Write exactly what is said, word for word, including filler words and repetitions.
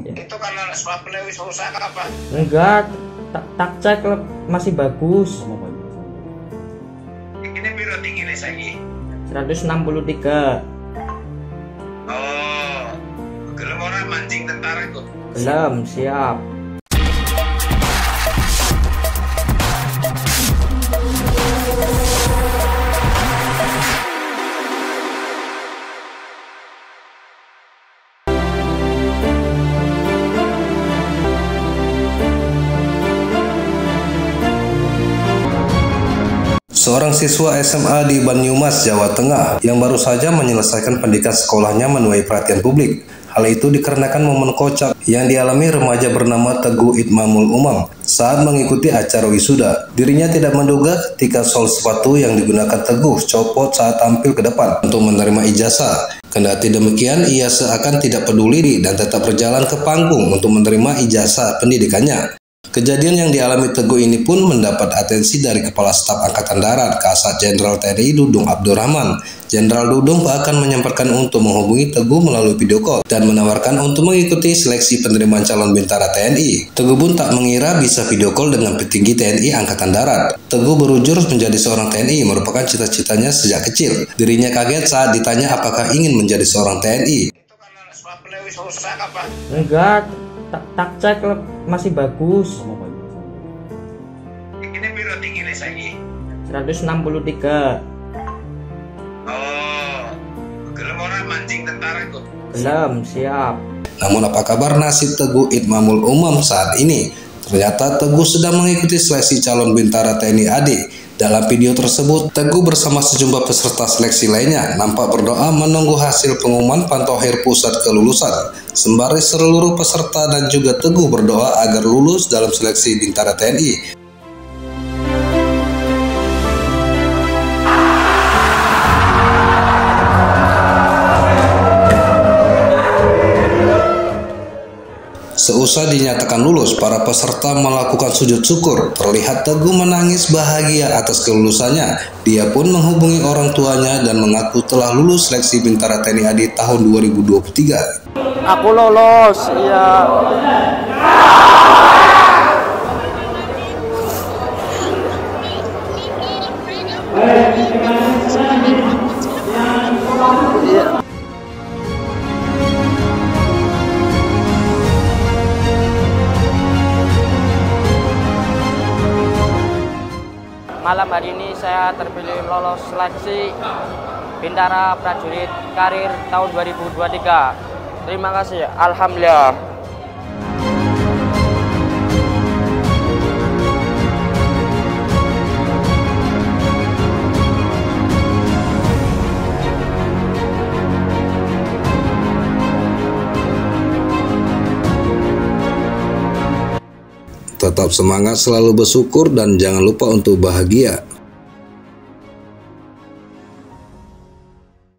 Itu karena swabnya wis rusak apa? Enggak, tak, tak cek masih bagus. Ini piro tingginya saiki? seratus enam puluh tiga. Oh, gelem ora mancing tentara kok? Belum, siap. Seorang siswa S M A di Banyumas, Jawa Tengah yang baru saja menyelesaikan pendidikan sekolahnya menuai perhatian publik. Hal itu dikarenakan momen kocak yang dialami remaja bernama Teguh Itmamul Umam saat mengikuti acara wisuda. Dirinya tidak menduga ketika sol sepatu yang digunakan Teguh copot saat tampil ke depan untuk menerima ijazah. Kendati demikian, ia seakan tidak peduli dan tetap berjalan ke panggung untuk menerima ijazah pendidikannya. Kejadian yang dialami Teguh ini pun mendapat atensi dari Kepala Staf Angkatan Darat, Kasat Jenderal T N I Dudung Abdurrahman. Jenderal Dudung bahkan menyemparkan untuk menghubungi Teguh melalui video call dan menawarkan untuk mengikuti seleksi penerimaan calon bintara T N I. Teguh pun tak mengira bisa video call dengan petinggi T N I Angkatan Darat. Teguh berujur menjadi seorang T N I merupakan cita-citanya sejak kecil. Dirinya kaget saat ditanya apakah ingin menjadi seorang T N I. Itu karena swabnya wis rusak apa? Enggak, tak, tak cek masih bagus. Ini piro tingginya saiki? seratus enam puluh tiga. Oh, gelem ora mancing tentara kok? Belum, siap. Namun apa kabar nasib Teguh Itmamul Umam saat ini? Ternyata Teguh sedang mengikuti seleksi calon bintara T N I A D. Dalam video tersebut, Teguh bersama sejumlah peserta seleksi lainnya nampak berdoa menunggu hasil pengumuman pantau akhir pusat kelulusan. Sembari seluruh peserta dan juga Teguh berdoa agar lulus dalam seleksi bintara T N I. Seusai dinyatakan lulus, para peserta melakukan sujud syukur. Terlihat Teguh menangis bahagia atas kelulusannya. Dia pun menghubungi orang tuanya dan mengaku telah lulus seleksi bintara T N I A D tahun dua ribu dua puluh tiga. Aku lolos, iya. Malam hari ini saya terpilih lolos seleksi Bintara Prajurit Karir tahun dua ribu dua puluh tiga. Terima kasih, alhamdulillah. Tetap semangat, selalu bersyukur, dan jangan lupa untuk bahagia.